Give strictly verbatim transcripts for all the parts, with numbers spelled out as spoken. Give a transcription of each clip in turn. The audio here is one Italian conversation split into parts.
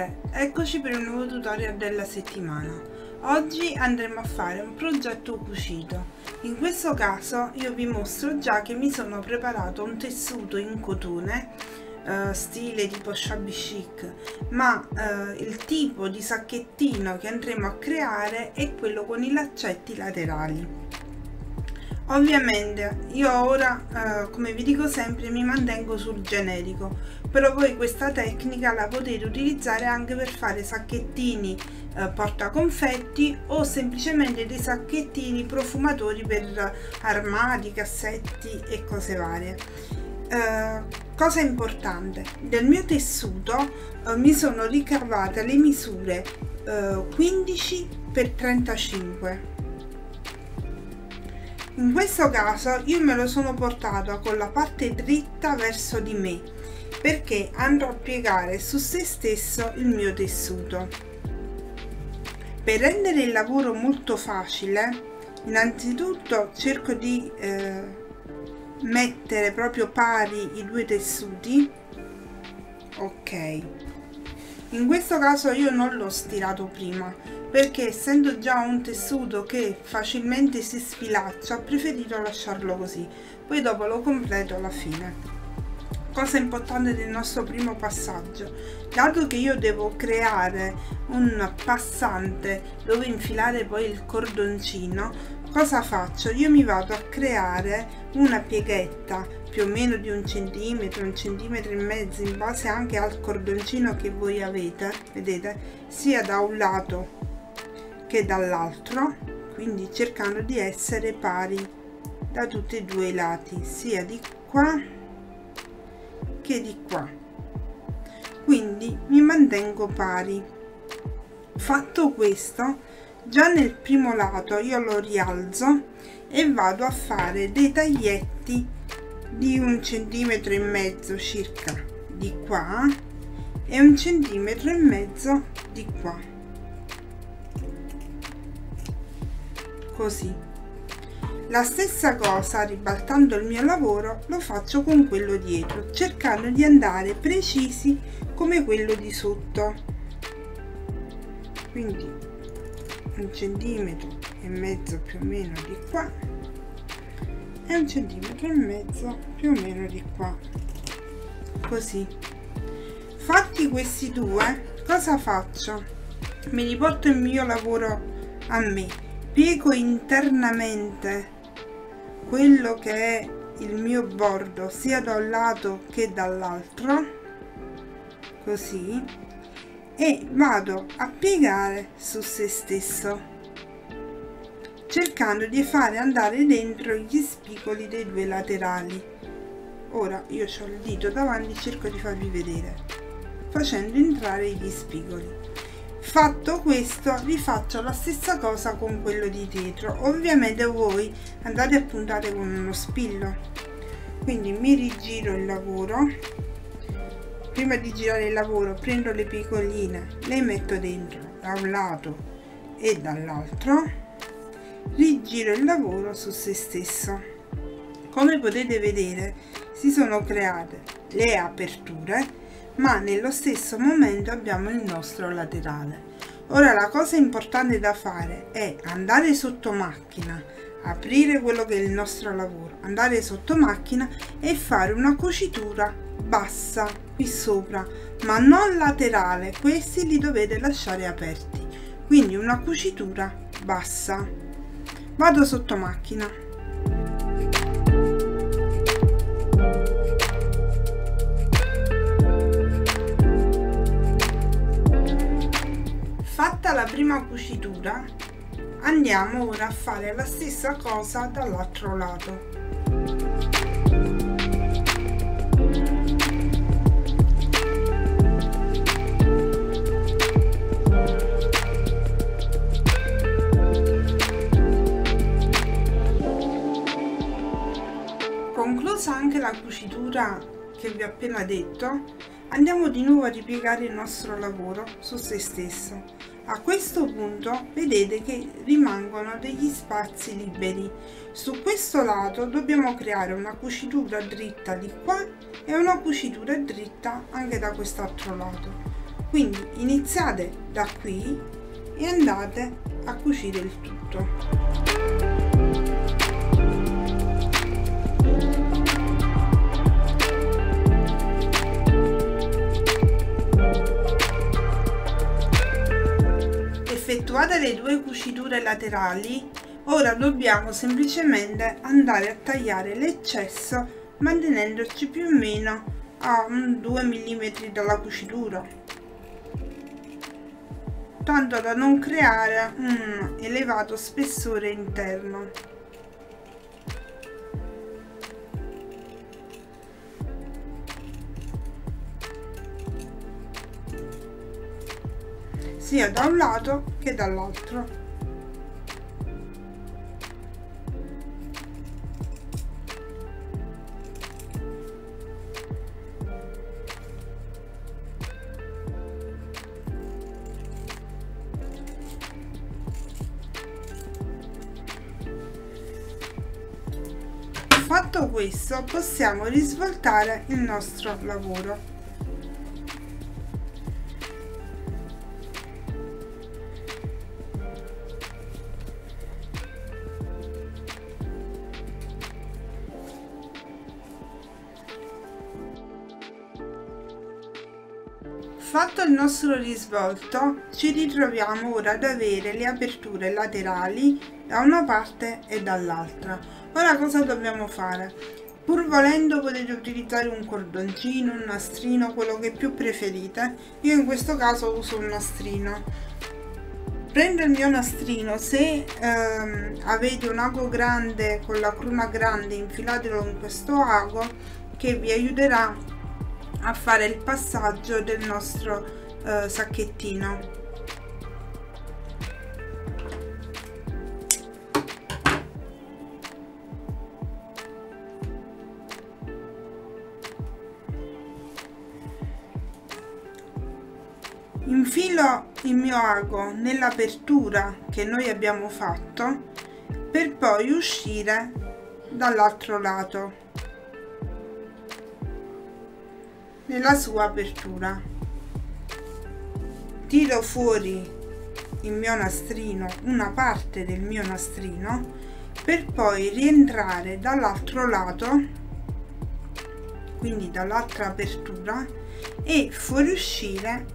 Salve, eccoci per un nuovo tutorial della settimana. Oggi andremo a fare un progetto cucito. In questo caso io vi mostro già che mi sono preparato un tessuto in cotone eh, stile tipo shabby chic, ma eh, il tipo di sacchettino che andremo a creare è quello con i laccetti laterali. Ovviamente io ora, eh, come vi dico sempre, mi mantengo sul generico, però voi questa tecnica la potete utilizzare anche per fare sacchettini eh, portaconfetti o semplicemente dei sacchettini profumatori per armadi, cassetti e cose varie. Eh, cosa importante, del mio tessuto eh, mi sono ricavate le misure eh, quindici per trentacinque. In questo caso io me lo sono portato con la parte dritta verso di me perché andrò a piegare su se stesso il mio tessuto. Per rendere il lavoro molto facile, innanzitutto cerco di eh, mettere proprio pari i due tessuti. Ok, in questo caso io non l'ho stirato prima perché, essendo già un tessuto che facilmente si sfilaccia, ho preferito lasciarlo così, poi dopo lo completo alla fine. Cosa importante del nostro primo passaggio: dato che io devo creare un passante dove infilare poi il cordoncino, cosa faccio? Io mi vado a creare una pieghetta più o meno di un centimetro, un centimetro e mezzo, in base anche al cordoncino che voi avete, vedete, sia da un lato che dall'altro, quindi cercando di essere pari da tutti e due i lati, sia di qua che di qua, quindi mi mantengo pari. Fatto questo, già nel primo lato io lo rialzo e vado a fare dei taglietti di un centimetro e mezzo circa di qua e un centimetro e mezzo di qua, così. La stessa cosa, ribaltando il mio lavoro, lo faccio con quello dietro, cercando di andare precisi come quello di sotto, quindi un centimetro e mezzo più o meno di qua e un centimetro e mezzo più o meno di qua, così. Fatti questi due, cosa faccio? Mi riporto il mio lavoro a me, piego internamente quello che è il mio bordo sia da un lato che dall'altro, così, e vado a piegare su se stesso, cercando di fare andare dentro gli spigoli dei due laterali. Ora io ho il dito davanti, cerco di farvi vedere, facendo entrare gli spigoli. Fatto questo, vi faccio la stessa cosa con quello di dietro. Ovviamente voi andate a puntare con uno spillo, quindi mi rigiro il lavoro. Prima di girare il lavoro prendo le pigoline, le metto dentro da un lato e dall'altro, rigiro il lavoro su se stesso. Come potete vedere, si sono create le aperture, ma nello stesso momento abbiamo il nostro laterale. Ora la cosa importante da fare è andare sotto macchina, aprire quello che è il nostro lavoro, andare sotto macchina e fare una cucitura bassa qui sopra, ma non laterale, questi li dovete lasciare aperti, quindi una cucitura bassa. Vado sotto macchina. Fatta la prima cucitura, andiamo ora a fare la stessa cosa dall'altro lato. Conclusa anche la cucitura che vi ho appena detto, andiamo di nuovo a ripiegare il nostro lavoro su se stesso. A questo punto vedete che rimangono degli spazi liberi. Su questo lato dobbiamo creare una cucitura dritta di qua e una cucitura dritta anche da quest'altro lato. Quindi iniziate da qui e andate a cucire il tutto. Effettuate le due cuciture laterali, ora dobbiamo semplicemente andare a tagliare l'eccesso mantenendoci più o meno a due millimetri dalla cucitura, tanto da non creare un elevato spessore interno. Sia da un lato che dall'altro. Fatto questo, possiamo risvoltare il nostro lavoro. Fatto il nostro risvolto, ci ritroviamo ora ad avere le aperture laterali da una parte e dall'altra. Ora cosa dobbiamo fare? Pur volendo potete utilizzare un cordoncino, un nastrino, quello che più preferite. Io in questo caso uso un nastrino. Prendo il mio nastrino, se ehm, avete un ago grande con la cruna grande, infilatelo in questo ago che vi aiuterà a fare il passaggio del nostro eh, sacchettino. Infilo il mio ago nell'apertura che noi abbiamo fatto per poi uscire dall'altro lato nella sua apertura. Tiro fuori il mio nastrino, una parte del mio nastrino, per poi rientrare dall'altro lato, quindi dall'altra apertura, e fuoriuscire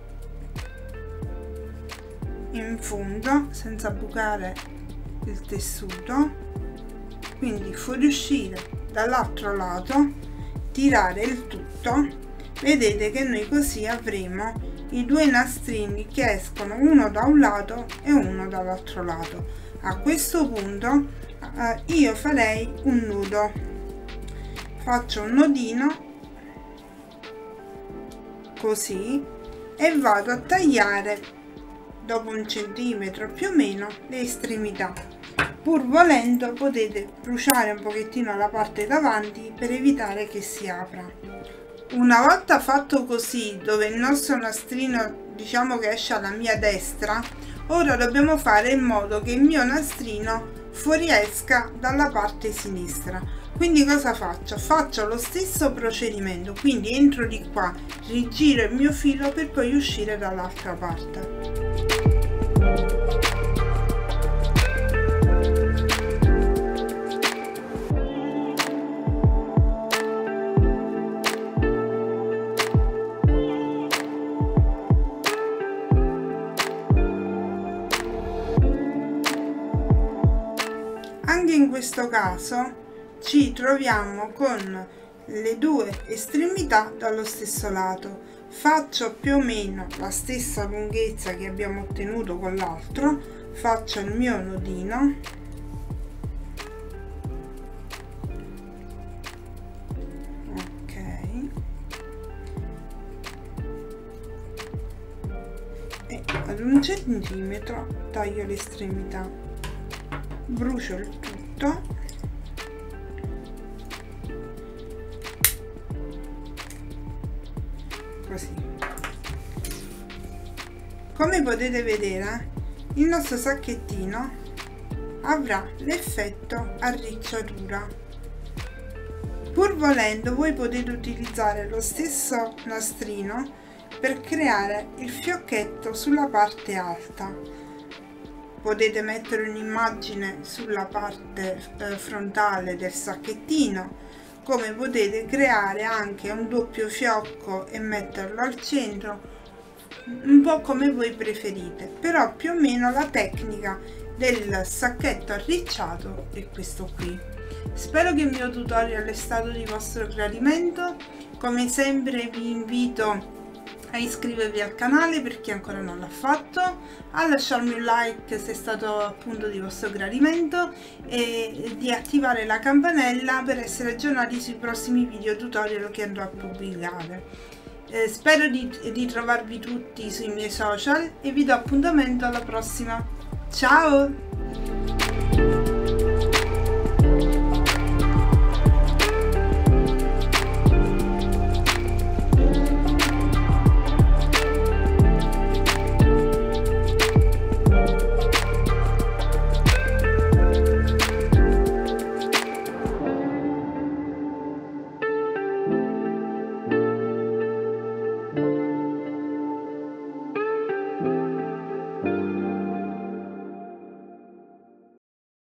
in fondo senza bucare il tessuto. Quindi fuoriuscire dall'altro lato, tirare il tutto. Vedete che noi così avremo i due nastrini che escono uno da un lato e uno dall'altro lato. A questo punto eh, io farei un nudo, faccio un nodino così e vado a tagliare dopo un centimetro più o meno le estremità. Pur volendo potete bruciare un pochettino la parte davanti per evitare che si apra. Una volta fatto così, dove il nostro nastrino diciamo che esce alla mia destra, ora dobbiamo fare in modo che il mio nastrino fuoriesca dalla parte sinistra. Quindi cosa faccio? Faccio lo stesso procedimento, quindi entro di qua, rigiro il mio filo per poi uscire dall'altra parte. Anche in questo caso ci troviamo con le due estremità dallo stesso lato. Faccio più o meno la stessa lunghezza che abbiamo ottenuto con l'altro, faccio il mio nodino, ok, e ad un centimetro taglio l'estremità, brucio il tutto così. Come potete vedere, il nostro sacchettino avrà l'effetto arricciatura. Pur volendo voi potete utilizzare lo stesso nastrino per creare il fiocchetto sulla parte alta. Potete mettere un'immagine sulla parte eh, frontale del sacchettino, come potete creare anche un doppio fiocco e metterlo al centro, un po' come voi preferite, però più o meno la tecnica del sacchetto arricciato è questo qui. Spero che il mio tutorial è stato di vostro gradimento. Come sempre vi invito a iscrivervi al canale per chi ancora non l'ha fatto, a lasciarmi un like se è stato appunto di vostro gradimento e di attivare la campanella per essere aggiornati sui prossimi video tutorial che andrò a pubblicare. Eh, spero di, di trovarvi tutti sui miei social e vi do appuntamento alla prossima. Ciao!